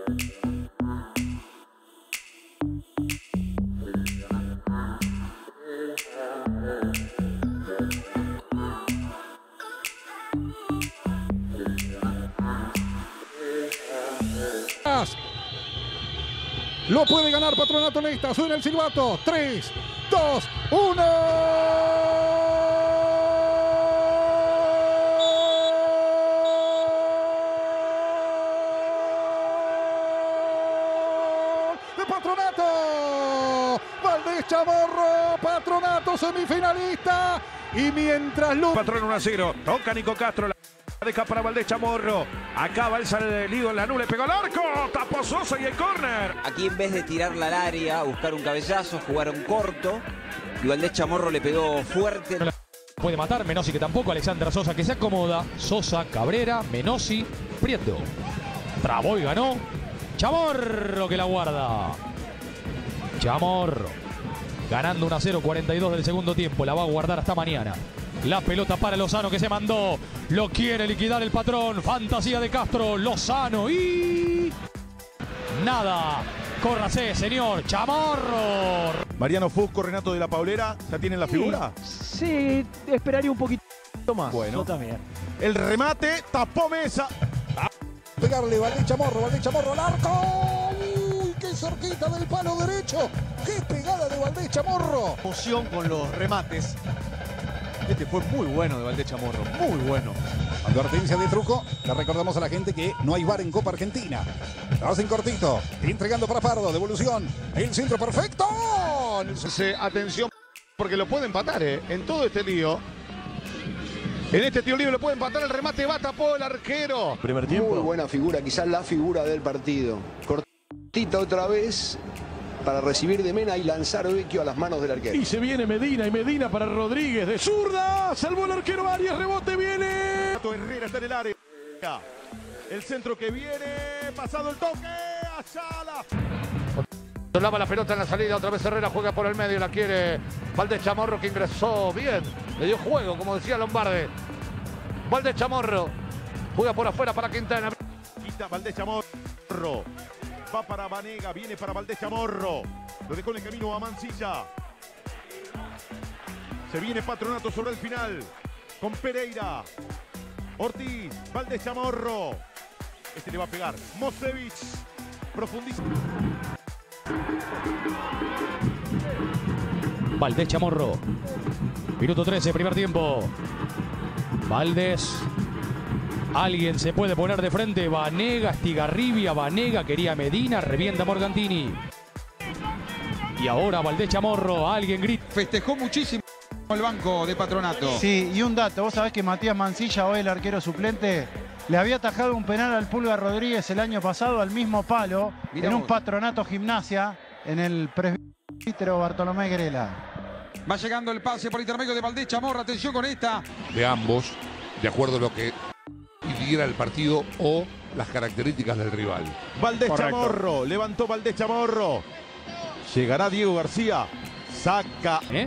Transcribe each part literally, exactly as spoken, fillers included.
Lo puede ganar Patronato en esta. Suena el silbato. tres, dos, uno. De Patronato. Valdés Chamorro. Patronato semifinalista. Y mientras Lu... Patrón uno a cero. Toca Nico Castro. La deja para Valdés Chamorro. Acaba el salido en la nube. Pegó al arco. Tapó Sosa y el córner. Aquí en vez de tirarla al área, buscar un cabezazo, jugaron corto. Y Valdés Chamorro le pegó fuerte. Puede matar, Menossi que tampoco, Alexander Sosa que se acomoda, Sosa, Cabrera, Menossi, Prieto. Trabó y ganó. Chamorro que la guarda. Chamorro. Ganando uno a cero, cuarenta y dos del segundo tiempo. La va a guardar hasta mañana. La pelota para Lozano que se mandó. Lo quiere liquidar el patrón. Fantasía de Castro. Lozano y... nada. Córrase, señor. Chamorro. Mariano Fusco, Renato de la Paulera, ¿ya tienen la figura? Sí, esperaría un poquito más. Bueno. Yo también. El remate, tapó Mesa. Pegarle Valdés Chamorro, Valdés Chamorro al arco. ¡Uy, qué cerquita del palo derecho! ¡Qué pegada de Valdés Chamorro! Emoción con los remates. Este fue muy bueno de Valdés Chamorro, muy bueno. Advertencia de truco. Le recordamos a la gente que no hay V A R en Copa Argentina. Lo hacen cortito. Entregando para Pardo. Devolución. El centro perfecto. Sí, atención, porque lo puede empatar, ¿eh? En todo este lío. En este tiro libre lo puede empatar. El remate va, tapó el arquero. Primer tiempo. Muy buena figura, quizás la figura del partido. Cortita otra vez para recibir de Mena y lanzar Vecchio a las manos del arquero. Y se viene Medina, y Medina para Rodríguez de zurda. Salvó el arquero Arias, rebote viene. Herrera está en el área. El centro que viene, pasado el toque, Ayala. Lava la pelota en la salida, otra vez Herrera juega por el medio, la quiere Valdés Chamorro que ingresó bien. Le dio juego, como decía Lombardi. Valdés Chamorro juega por afuera para Quintana. Quita Valdés Chamorro. Va para Vanega, viene para Valdés Chamorro. Lo dejó en el camino a Mancilla. Se viene Patronato sobre el final. Con Pereira. Ortiz, Valdés Chamorro. Este le va a pegar. Mosevich. Profundísimo. Valdés Chamorro. Minuto trece, primer tiempo. Valdés. Alguien se puede poner de frente. Vanega, Estigarribia, Vanega, quería Medina, revienta Morgantini. Y ahora Valdés Chamorro, alguien grita. Festejó muchísimo el banco de Patronato. Sí, y un dato, vos sabés que Matías Mancilla, hoy el arquero suplente, le había atajado un penal al Pulga Rodríguez el año pasado al mismo palo, Mirá en vos. un Patronato Gimnasia, en el presbítero Bartolomé Grela. Va llegando el pase por intermedio de Valdés Chamorro, atención con esta. De ambos, de acuerdo a lo que pidiera el partido o las características del rival. Valdés Correcto. Chamorro, levantó Valdés Chamorro. Llegará Diego García, saca. ¿Eh?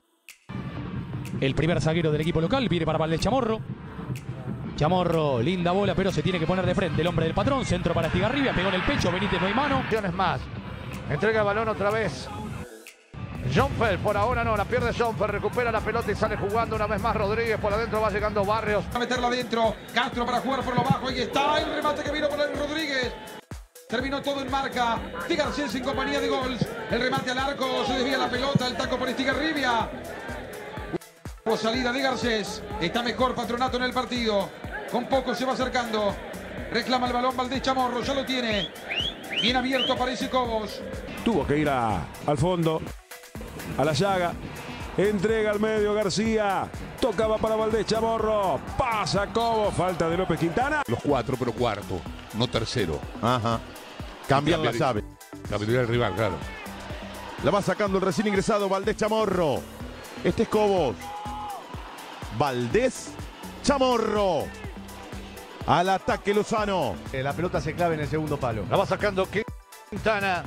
El primer zaguero del equipo local viene para Valdés Chamorro. Chamorro, linda bola, pero se tiene que poner de frente el hombre del patrón. Centro para Estigarribia, pegó en el pecho, Benítez no hay mano. Más. Entrega el balón otra vez. Jonfer, por ahora no, la pierde Jonfer, recupera la pelota y sale jugando una vez más Rodríguez. Por adentro va llegando Barrios. Va a meterla adentro, Castro para jugar por lo bajo, ahí está el remate que vino por el Rodríguez. Terminó todo en marca. Tigarcés en compañía de Gols. El remate al arco, se desvía la pelota, el taco por Estigarribia. Hubo salida de Garcés. Está mejor Patronato en el partido. Con poco se va acercando. Reclama el balón Valdés Chamorro, ya lo tiene. Bien abierto aparece Cobos. Tuvo que ir a, al fondo, a la llaga. Entrega al medio García. Tocaba para Valdés Chamorro. Pasa Cobos. Falta de López Quintana. Los cuatro, pero cuarto, no tercero. Ajá. Cambian la llave. Cambiaría el rival, claro. La va sacando el recién ingresado Valdés Chamorro. Este es Cobos. Valdés Chamorro. Al ataque Lozano. Eh, la pelota se clave en el segundo palo. La va sacando Quintana.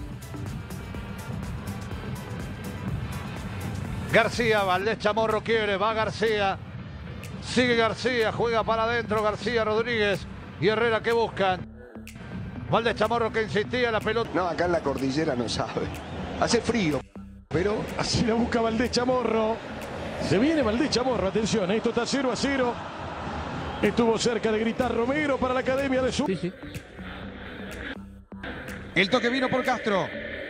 García, Valdés Chamorro quiere, va García. Sigue García, juega para adentro García Rodríguez y Herrera que buscan. Valdés Chamorro que insistía la pelota. No, acá en la cordillera no sabe. Hace frío, pero... Así la busca Valdés Chamorro. Se viene Valdés Chamorro, atención, esto está cero a cero. Estuvo cerca de gritar Romero para la Academia de Sur. Sí, sí. El toque vino por Castro.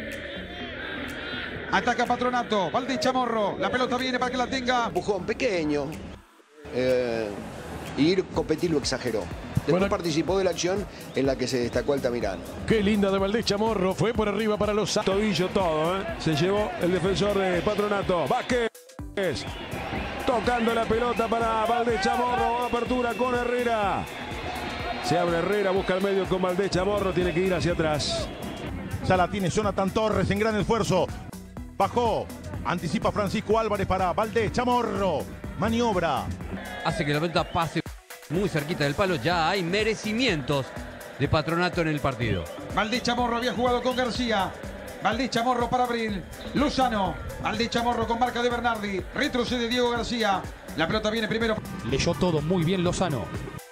Ataca Patronato. Valdés Chamorro. La pelota viene para que la tenga. Empujón pequeño. Eh, y Copetti lo exageró. Después bueno, participó de la acción en la que se destacó Altamirano. Qué linda de Valdés Chamorro. Fue por arriba para los... Tobillo todo, ¿eh? Se llevó el defensor de Patronato. Vázquez. Tocando la pelota para Valdés Chamorro. Apertura con Herrera. Se abre Herrera, busca el medio con Valdés Chamorro. Tiene que ir hacia atrás. Ya la tiene Jonathan Torres en gran esfuerzo. Bajó. Anticipa Francisco Álvarez para Valdés Chamorro. Maniobra. Hace que la pelota pase muy cerquita del palo. Ya hay merecimientos de Patronato en el partido. Valdés Chamorro había jugado con García. Valdés Chamorro para Abril. Lozano. Valdés Chamorro con marca de Bernardi. Retrocede Diego García. La pelota viene primero. Leyó todo muy bien Lozano.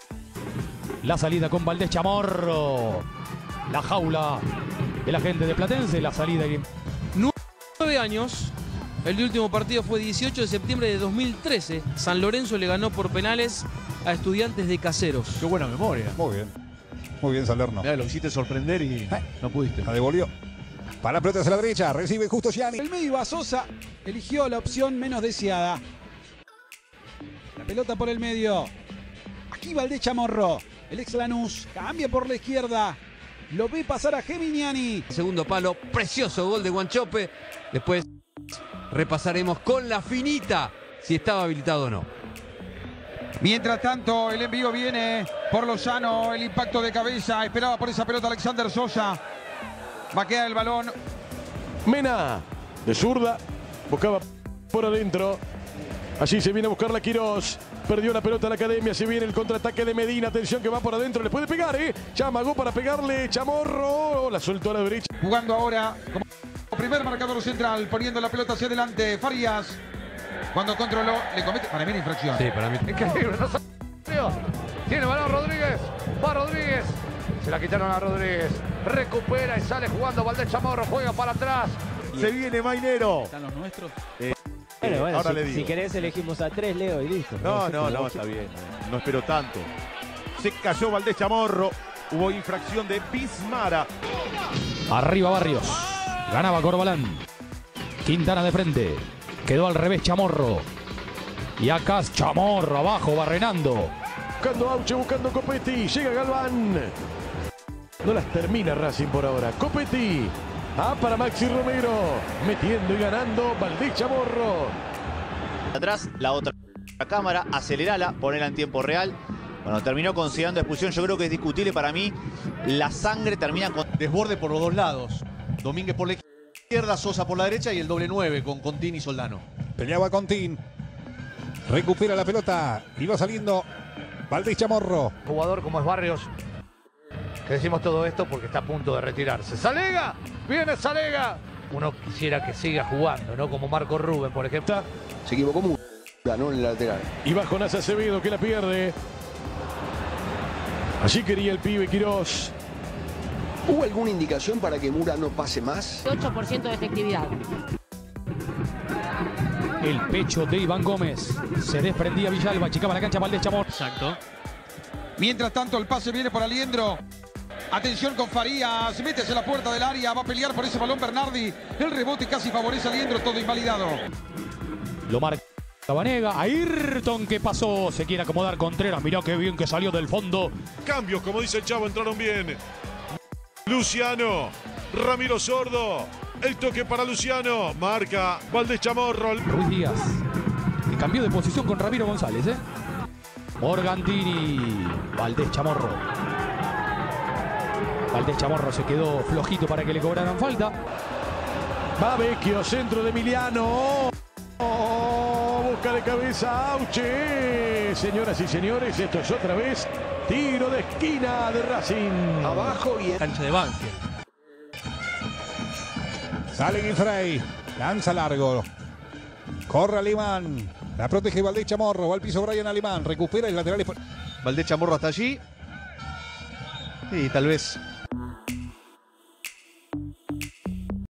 La salida con Valdés Chamorro. La jaula de la gente de Platense. La salida. Nueve años. El último partido fue dieciocho de septiembre de dos mil trece. San Lorenzo le ganó por penales a Estudiantes de Caseros. Qué buena memoria. Muy bien. Muy bien, Salerno. Mirá, lo quisiste sorprender y eh, no pudiste. La devolvió. Para la pelota hacia la derecha. Recibe justo Gianni. El medio a Sosa. Eligió la opción menos deseada. La pelota por el medio. Aquí Valdés Chamorro. El ex Lanús cambia por la izquierda. Lo ve pasar a Geminiani. Segundo palo, precioso gol de Guanchope. Después repasaremos con la finita si estaba habilitado o no. Mientras tanto, el envío viene por Lozano. El impacto de cabeza. Esperaba por esa pelota Alexander Sosa. Va a quedar el balón. Mena, de zurda. Buscaba por adentro. Allí se viene a buscar la Quirós. Perdió la pelota a la Academia, se viene el contraataque de Medina, atención que va por adentro, le puede pegar, ¿eh? Ya amagó para pegarle, Chamorro, la soltó a la derecha. Jugando ahora como primer marcador central, poniendo la pelota hacia adelante, Farías. Cuando controló, le comete, para mí la infracción. Sí, para mí. Increíble, no salió. Tiene balón Rodríguez, va Rodríguez. Se la quitaron a Rodríguez, recupera y sale jugando Valdés Chamorro, juega para atrás. Se viene Mainero. ¿Están los nuestros? Eh, Bueno, bueno, ahora si, le digo. si querés elegimos a tres, Leo, y listo. No, no, no, está bien. No espero tanto. Se cayó Valdés Chamorro. Hubo infracción de Bismara. Arriba Barrios. Ganaba Corbalán. Quintana de frente. Quedó al revés Chamorro. Y acá Chamorro abajo, barrenando. Buscando Auche, buscando Copetti. Llega Galván. No las termina Racing por ahora. Copetti. Ah, para Maxi Romero. Metiendo y ganando Valdés Chamorro. Atrás, la otra cámara. Acelerala, ponela en tiempo real. Bueno, terminó considerando expulsión. Yo creo que es discutible para mí. La sangre termina con... Desborde por los dos lados. Domínguez por la izquierda, Sosa por la derecha y el doble nueve con Contín y Soldano. Peleaba Contín. Recupera la pelota. Iba saliendo Valdés Chamorro. Jugador como es Barrios. Que decimos todo esto porque está a punto de retirarse. ¡Salega! ¡Viene Salega! Uno quisiera que siga jugando, ¿no? Como Marco Rubén, por ejemplo. Se equivocó mucho, ganó en el lateral. Y va Jonás Acevedo que la pierde. Allí quería el pibe Quirós. ¿Hubo alguna indicación para que Mura no pase más? ocho por ciento de efectividad. El pecho de Iván Gómez. Se desprendía Villalba, achicaba la cancha Valdés Chamorro. Exacto. Mientras tanto, el pase viene por Aliendro. Atención con Farías, métese a la puerta del área, va a pelear por ese balón Bernardi. El rebote casi favorece a Aliendro, todo invalidado. Lo marca Vanega. Ayrton que pasó, se quiere acomodar Contreras. Mirá qué bien que salió del fondo. Cambios, como dice el Chavo, entraron bien. Luciano, Ramiro Sordo. El toque para Luciano. Marca Valdés Chamorro. Ruiz Díaz. Que cambió de posición con Ramiro González, ¿eh? Morgantini. Valdés Chamorro. Valdés Chamorro se quedó flojito para que le cobraran falta. Va Vecchio, centro de Emiliano. Oh, busca de cabeza Auche. Señoras y señores, esto es otra vez tiro de esquina de Racing. Abajo y... Cancha de Banfield. Sale Guifrey. Lanza largo. Corre Alemán. La protege Valdés Chamorro. Va al piso Brian Alemán. Recupera el lateral. Valdés Chamorro hasta allí. Y tal vez